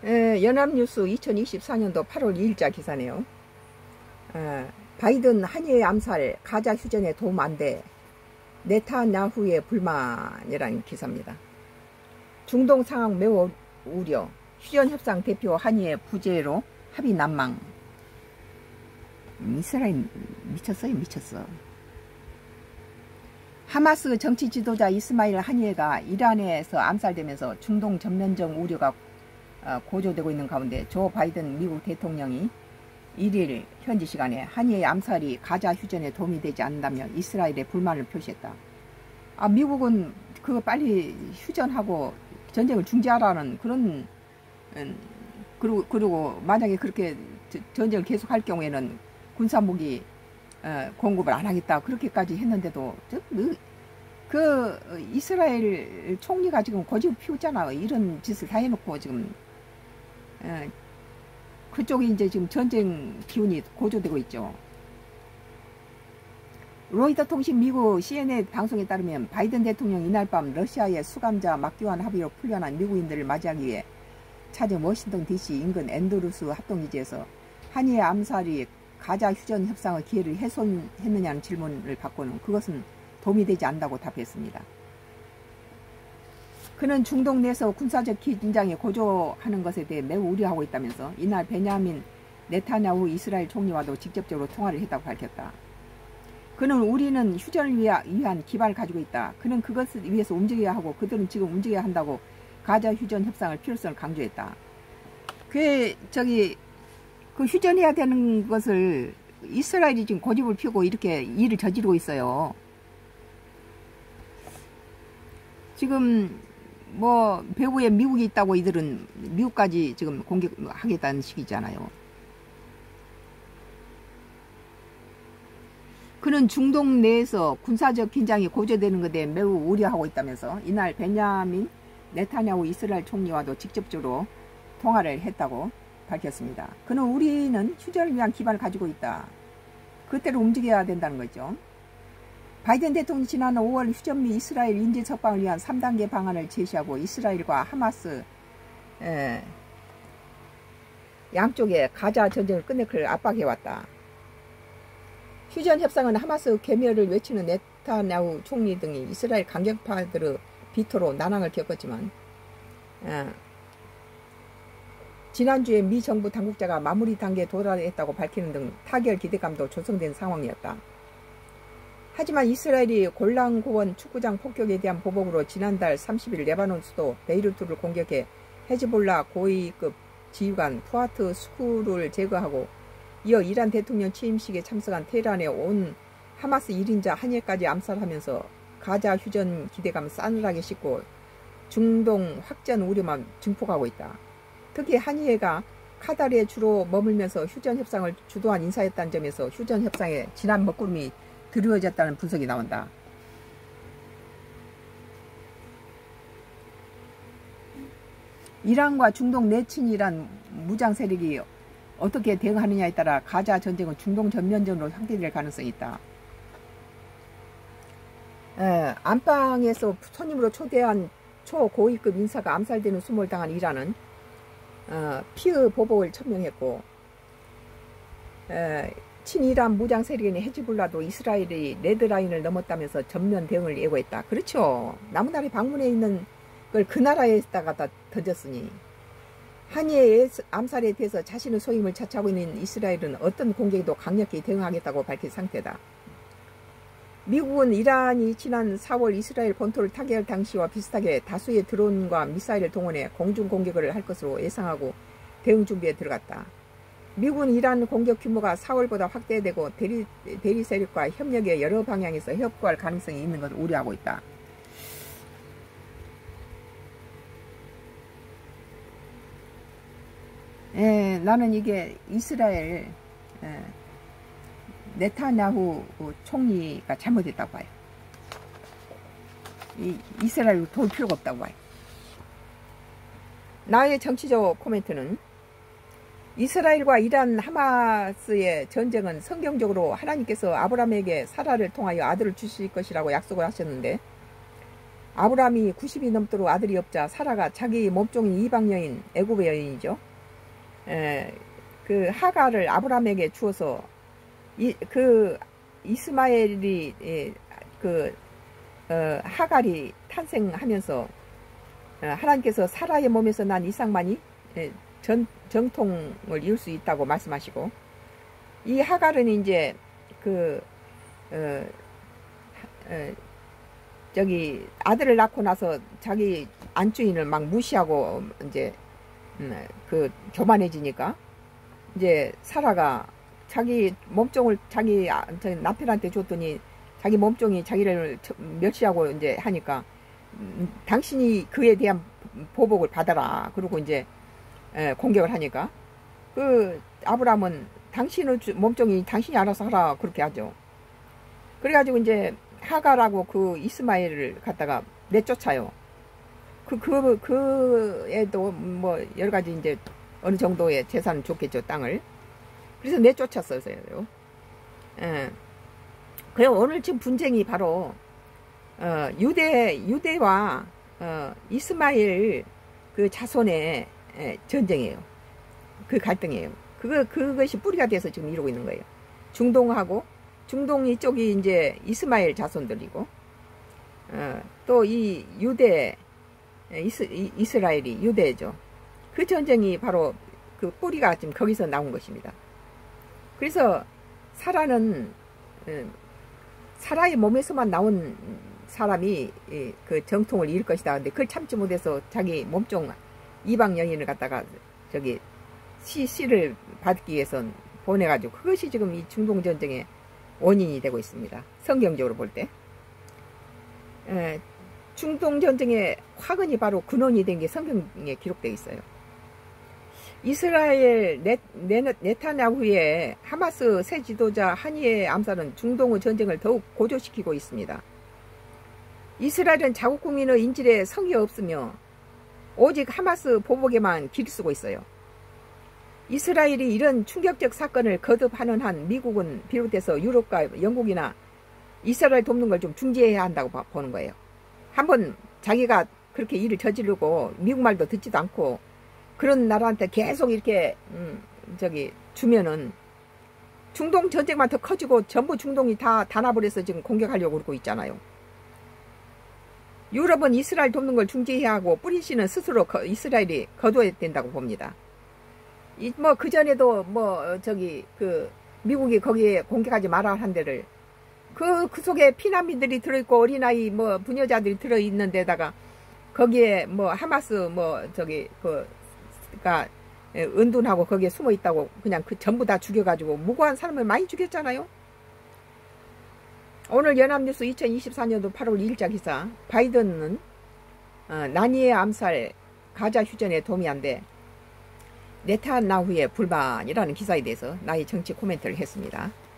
연합뉴스 2024년도 8월 2일자 기사네요. 바이든 한일 암살 가자 휴전에 도움 안 돼. 네타냐후의 불만이라는 기사입니다. 중동 상황 매우 우려. 휴전협상 대표 한이의 부재로 합의 난망. 이스라엘 미쳤어요, 미쳤어. 하마스 정치 지도자 이스마일 하니에가 이란에서 암살되면서 중동 전면전 우려가 고조되고 있는 가운데 조 바이든 미국 대통령이 1일 현지 시간에 하니의 암살이 가자 휴전에 도움이 되지 않는다며 이스라엘에 불만을 표시했다. 미국은 그거 빨리 휴전하고 전쟁을 중지하라는 그런 그리고 만약에 그렇게 전쟁을 계속할 경우에는 군사무기 공급을 안 하겠다 그렇게까지 했는데도 그 이스라엘 총리가 지금 고집을 피우잖아. 이런 짓을 다 해놓고 지금 그쪽이 이제 지금 전쟁 기운이 고조되고 있죠. 로이터 통신 미국 CNN 방송에 따르면 바이든 대통령 이날 밤 러시아의 수감자 막교환 합의로 풀려난 미국인들을 맞이하기 위해 찾은 워싱턴 DC 인근 앤드루스 합동기지에서 한이의 암살이 가자 휴전 협상의 기회를 훼손했느냐는 질문을 받고는 그것은 도움이 되지 않는다고 답했습니다. 그는 중동 내에서 군사적 긴장이 고조하는 것에 대해 매우 우려하고 있다면서 이날 베냐민 네타냐후 이스라엘 총리와도 직접적으로 통화를 했다고 밝혔다. 그는 우리는 휴전을 위한 기반을 가지고 있다. 그는 그것을 위해서 움직여야 하고 그들은 지금 움직여야 한다고 가자 휴전 협상을 필요성을 강조했다. 그 휴전해야 되는 것을 이스라엘이 지금 고집을 피우고 이렇게 일을 저지르고 있어요. 지금 뭐 배후에 미국이 있다고 이들은 미국까지 지금 공격하겠다는 식이잖아요. 그는 중동 내에서 군사적 긴장이 고조되는 것에 매우 우려하고 있다면서 이날 베냐민 네타냐후 이스라엘 총리와도 직접적으로 통화를 했다고 밝혔습니다. 그는 우리는 휴전을 위한 기반을 가지고 있다. 그때로 움직여야 된다는 거죠. 바이든 대통령이 지난 5월 휴전 및 이스라엘 인질 석방을 위한 3단계 방안을 제시하고 이스라엘과 하마스 양쪽에 가자 전쟁을 끝내기를 압박해왔다. 휴전 협상은 하마스 괴멸을 외치는 네타냐후 총리 등이 이스라엘 강경파들의 비토로 난항을 겪었지만 지난주에 미 정부 당국자가 마무리 단계에 도달했다고 밝히는 등 타결 기대감도 조성된 상황이었다. 하지만 이스라엘이 골란 고원 축구장 폭격에 대한 보복으로 지난달 30일 레바논 수도 베이루트를 공격해 헤즈볼라 고위급 지휘관 푸아트 수쿠를 제거하고 이어 이란 대통령 취임식에 참석한 테헤란에 온 하마스 1인자 한예까지 암살하면서 가자 휴전 기대감 싸늘하게 싣고 중동 확전 우려만 증폭하고 있다. 특히 한예가 카타르에 주로 머물면서 휴전 협상을 주도한 인사였다는 점에서 휴전 협상에 진한 먹구름이 드리워졌다는 분석이 나온다. 이란과 중동 내친이란 무장 세력이 어떻게 대응하느냐에 따라 가자 전쟁은 중동 전면전으로 확대될 가능성이 있다. 안방에서 손님으로 초대한 초고위급 인사가 암살되는 수모를 당한 이란은 피의 보복을 천명했고 친이란 무장 세력인 헤즈볼라도 이스라엘이 레드라인을 넘었다면서 전면 대응을 예고했다. 그렇죠. 남은 방문해 있는 걸 그 나라에다가 다 던졌으니 한이의 암살에 대해서 자신의 소임을 자처하고 있는 이스라엘은 어떤 공격에도 강력히 대응하겠다고 밝힌 상태다. 미국은 이란이 지난 4월 이스라엘 본토를 타결 당시와 비슷하게 다수의 드론과 미사일을 동원해 공중 공격을 할 것으로 예상하고 대응 준비에 들어갔다. 미국은 이란 공격 규모가 4월보다 확대되고 대리 세력과 협력의 여러 방향에서 협조할 가능성이 있는 것을 우려하고 있다. 나는 이게 이스라엘 네타냐후 총리가 잘못했다고 봐요. 이스라엘로 도울 필요가 없다고 봐요. 나의 정치적 코멘트는 이스라엘과 이란 하마스의 전쟁은 성경적으로 하나님께서 아브라함에게 사라를 통하여 아들을 주실 것이라고 약속을 하셨는데 아브라함이 90이 넘도록 아들이 없자 사라가 자기 몸종인 이방 여인, 애굽의 여인이죠. 그 하가를 아브라함에게 주어서 그 이스마엘이 하갈이 탄생하면서 하나님께서 사라의 몸에서 난 이삭만이 정통을 이룰 수 있다고 말씀하시고, 이 하갈은 이제 저기 아들을 낳고 나서 자기 안주인을 막 무시하고 이제 교만해지니까 이제 사라가 자기 몸종을 자기 남편한테 줬더니 자기 몸종이 자기를 멸시하고 이제 하니까 당신이 그에 대한 보복을 받아라. 그러고 이제 공격을 하니까 그 아브라함은 당신의 몸종이 당신이 알아서 하라 그렇게 하죠. 그래가지고 이제 하갈하고 그 이스마엘을 갖다가 내쫓아요. 그에도 뭐 여러 가지 이제 어느 정도의 재산은 좋겠죠, 땅을. 그래서 내쫓았어요. 그래서 오늘 지금 분쟁이 바로 유대와 이스마엘 그 자손의 전쟁이에요. 그 갈등이에요. 그것이 뿌리가 돼서 지금 이루고 있는 거예요. 중동 이쪽이 이제 이스마엘 자손들이고, 또 이 유대, 이스라엘이 유대죠. 그 전쟁이 바로 그 뿌리가 지금 거기서 나온 것입니다. 그래서 사라는 사라의 몸에서만 나온 사람이 그 정통을 이룰 것이다. 근데 그걸 참지 못해서 자기 몸종 이방 여인을 갖다가 저기 씨를 받기 위해서 보내가지고 그것이 지금 이 중동 전쟁의 원인이 되고 있습니다. 성경적으로 볼 때. 중동 전쟁의 화근이 바로 근원이 된 게 성경에 기록되어 있어요. 이스라엘 네타냐후의 하마스 새 지도자 하니의 암살은 중동의 전쟁을 더욱 고조시키고 있습니다. 이스라엘은 자국 국민의 인질에 성이 없으며 오직 하마스 보복에만 길 쓰고 있어요. 이스라엘이 이런 충격적 사건을 거듭하는 한 미국은 비롯해서 유럽과 영국이나 이스라엘 돕는 걸 좀 중지해야 한다고 보는 거예요. 한번 자기가 그렇게 일을 저지르고 미국 말도 듣지도 않고 그런 나라한테 계속 이렇게 주면은 중동 전쟁만 더 커지고 전부 중동이 다 단합을 해서 지금 공격하려고 그러고 있잖아요. 유럽은 이스라엘 돕는 걸 중지해야 하고 뿌리씨는 스스로 이스라엘이 거둬야 된다고 봅니다. 뭐 그전에도 미국이 거기에 공격하지 말아 한 데를 그 속에 피난민들이 들어있고 어린아이 부녀자들이 들어있는 데다가 거기에 하마스 가 은둔하고 거기에 숨어 있다고 그냥 전부 다 죽여가지고 무고한 사람을 많이 죽였잖아요. 오늘 연합뉴스 2024년도 8월 2일자 기사, 바이든은 난이의 암살 가자 휴전에 동의한대 네타냐후의 불만이라는 기사에 대해서 나의 정치 코멘트를 했습니다.